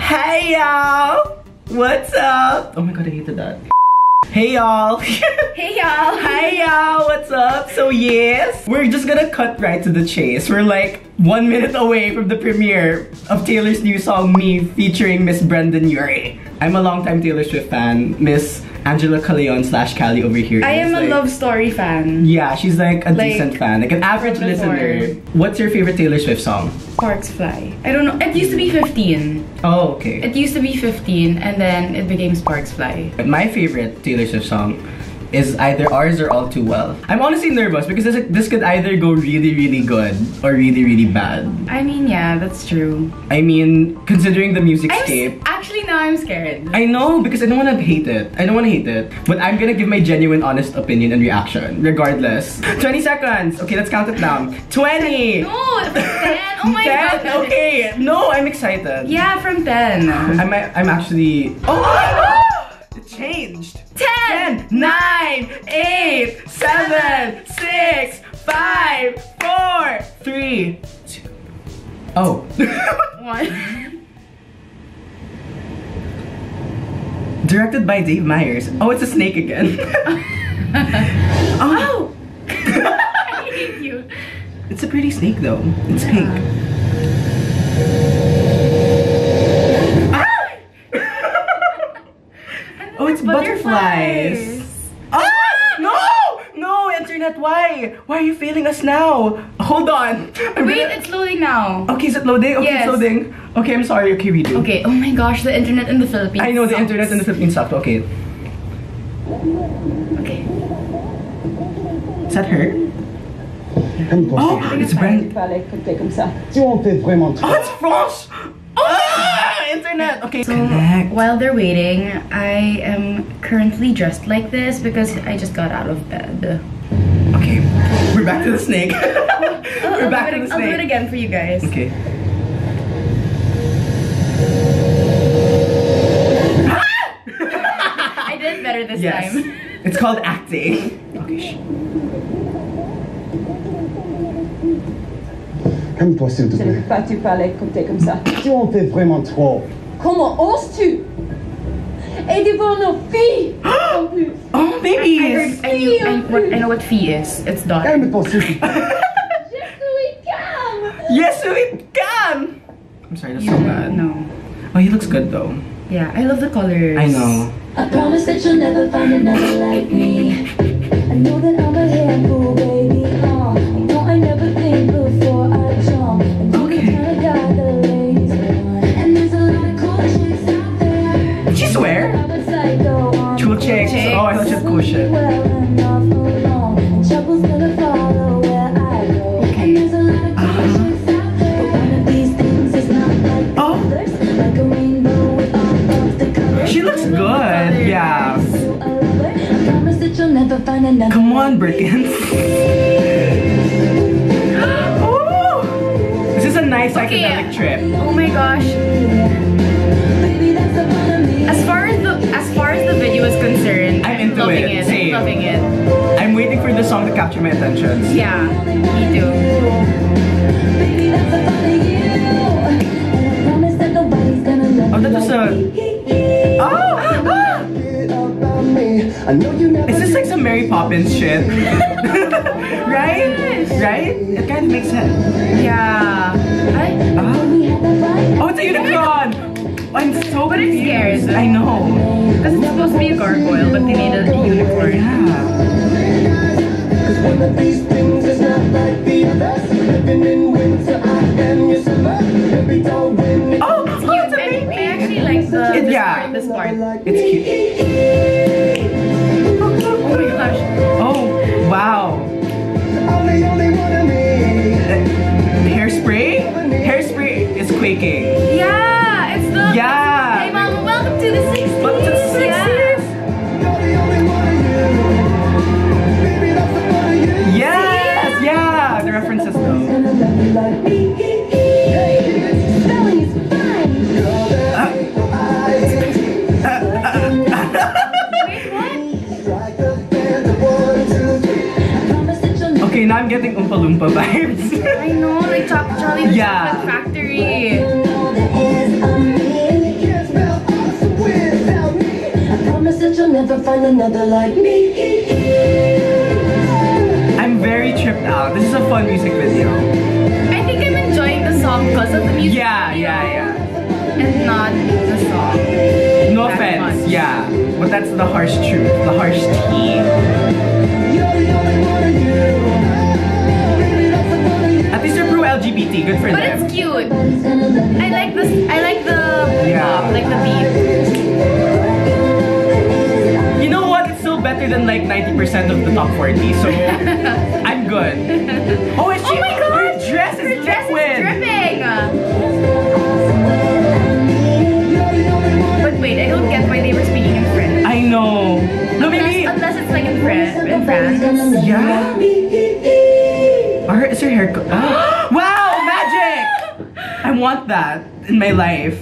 Hey y'all! What's up? Oh my god, I hated that. Hey y'all! Hey y'all! Hi y'all! What's up? So yes, we're just gonna cut right to the chase. We're like 1 minute away from the premiere of Taylor's new song, Me, featuring Miss Brendan Urie. I'm a longtime Taylor Swift fan. Miss Angela Caleon / Callie over here. I am a like, Love Story fan. Yeah, she's like a decent fan. Like an average listener. What's your favorite Taylor Swift song? Sparks Fly. I don't know. It used to be 15. Oh, okay. It used to be 15 and then it became Sparks Fly. My favorite Taylor Swift song is either Ours or All Too Well. I'm honestly nervous because this could either go really, really good or really, really bad. I mean, yeah, that's true. I mean, considering the music scape. Actually, now I'm scared. I know, because I don't want to hate it. I don't want to hate it. But I'm gonna give my genuine, honest opinion and reaction, regardless. 20 seconds. Okay, let's count it down. 20! No, from 10? Oh my 10? god. Okay. No, I'm excited. Yeah, from 10. I'm actually... Oh my god! It changed. 10, 9, 8, 7, 6, 5, 4, 3, 2. Oh. 1. Directed by Dave Meyers. Oh, it's a snake again. Oh! I hate you. It's a pretty snake though. It's pink. Oh, it's butterflies. Ah! No! No, internet, why? Why are you failing us now? Hold on. Wait, it's loading now. Okay, is it loading? Okay, Yes. it's loading. Okay, I'm sorry. Okay, redo. Okay, oh my gosh, the internet in the Philippines I know the sucks. internet in the Philippines sucked. Okay. Okay. Is that her? Oh, it's Brent. Tu en fais vraiment trop. Oh, it's France! Oh, internet! Okay, So, connect. while they're waiting, I am currently dressed like this because I just got out of bed. Okay, we're back to the snake. We're back to the snake. I'll do it again for you guys. Okay. I did better this Yes. time. It's called acting. Okay, Calme-toi s'il te Je ne plaît. peux pas te parler côté comme ça. Tu en fais vraiment trop. Comment oses-tu? Et devant nos filles en plus. Oh, babies! I know what fee is. It's daughter. Calme-toi s'il te plaît. Je suis calme. Yes, we can! I'm sorry, that's so bad. No. Oh, he looks good though. Yeah, I love the colors. I know. I promise that you'll never find another like me. I know that I'm a handful, baby. You know I never think before I jump. And you're the kind of guy that lays on. And there's a lot of cool chicks out there. Did she swear? I'm a psycho. Cool chicks. Oh, I thought she had cool shit. Well enough alone. And trouble's gonna follow where I go. And there's a lot of cool chicks out there. But one of these things is not like the others. Like a rainbow with all of the colors. She looks good. Yeah. I promise that you'll never find another. Come on, Brickens. Oh, this is a nice psychedelic trip. Oh my gosh. As far as the video is concerned, I'm into loving it. it. Same. I'm loving it. I'm waiting for the song to capture my attention. Yeah, me too. Baby, that's a part of you. And I promise that nobody's gonna love Oh, that was a... Oh! I know you never. Is this like some Mary Poppins shit? Right? Right? It kind of makes sense. Yeah. Oh, it's a unicorn! I'm so But I'm confused. scared. I know. Because it's supposed to be a gargoyle, but they made a unicorn. Yeah. Cause one of these things is not like the others. Living in winter, I am your summer. Every dog when Oh, it's a I baby! actually like the Yeah. this part. It's cute. Oh my gosh. Oh, wow. I'm the only one of me. Hairspray? Hairspray is quaking. Yeah, it's the... Yeah. Hey mama, welcome to the 60s. Welcome to the 60s. You're the only one of you. Baby, that's the one of you. Yes, yeah. The references though. Gonna love you like me. Hey, spelling is fine. Wait, what? Strike the band of 1, 2, 3. I promise that you'll never. Okay, now I'm getting Oompa Loompa vibes. I know, like Charlie the Yeah. Chocolate Factory. You know there is a million find another like me. I'm very tripped out. This is a fun music video. I think I'm enjoying the song because of the music Yeah, video yeah. and not the song. No That offense, much. yeah. But that's the harsh truth, the harsh tea. You're the only one of you. Baby, that's the one of you. At least they're pro LGBT, good for But them. it's cute. I like this. I like the Yeah. like the beat. You know what? It's still better than like 90% of the top 40, so I'm good. Oh, is she? Oh my god! Her dress is Her dress is liquid. dripping. But wait, I don't get why they were speaking in French. I know. No, maybe. Unless it's like in France. Yeah. Is her hair? Wow, magic! I want that in my life.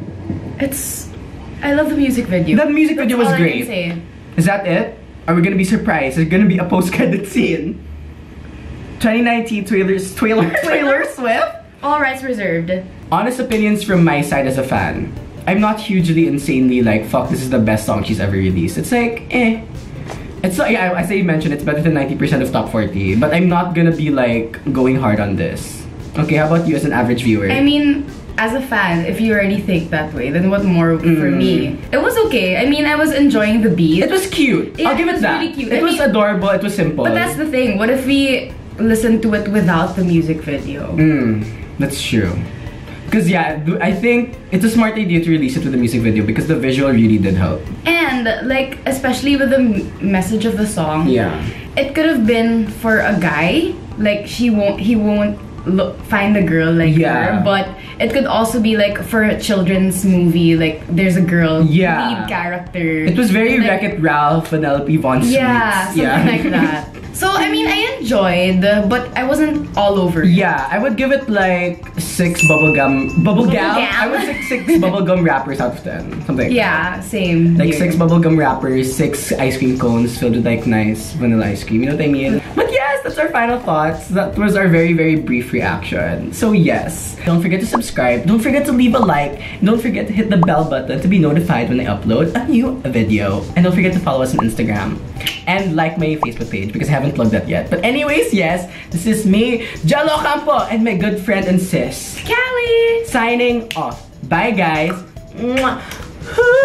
I love the music video. The music video was That's all I great. can say. Is that it? Are we gonna be surprised? There's gonna be a post-credit scene. 2019 Taylor Swift. All rights reserved. Honest opinions from my side as a fan. I'm not hugely insanely like, fuck, this is the best song she's ever released. It's like, eh. It's like, yeah, as I mentioned, it's better than 90% of top 40. But I'm not gonna be like, going hard on this. Okay, how about you as an average viewer? I mean, as a fan, if you already think that way, then what more for me? It was okay. I mean, I was enjoying the beat. It was cute. Yeah, I'll give it it was that. really cute. It I was mean- adorable, it was simple. But that's the thing. What if we listen to it without the music video? That's true. Because yeah, I think it's a smart idea to release it with a music video because the visual really did help. And like, especially with the message of the song, Yeah. it could have been for a guy. Like he won't find a girl like Yeah. her. But it could also be like for a children's movie. Like there's a girl Yeah. lead character. It was very like, Wreck-It Ralph, Penelope Von Sweets. Yeah, something like that. So I mean, I enjoyed, but I wasn't all over. it. Yeah, I would give it like 6 bubblegum. I would say 6 bubblegum wrappers out of 10. Something like Yeah, same. Like here. 6 bubblegum wrappers, 6 ice cream cones filled with like nice vanilla ice cream. You know what I mean? But yes, that's our final thoughts. That was our very, very brief reaction. So yes, don't forget to subscribe. Don't forget to leave a like. Don't forget to hit the bell button to be notified when I upload a new video. And don't forget to follow us on Instagram. And like my Facebook page because I haven't plugged that yet. But anyways, yes, this is me, Jalo Campo, and my good friend and sis. Callie! Signing off. Bye guys. Mwah.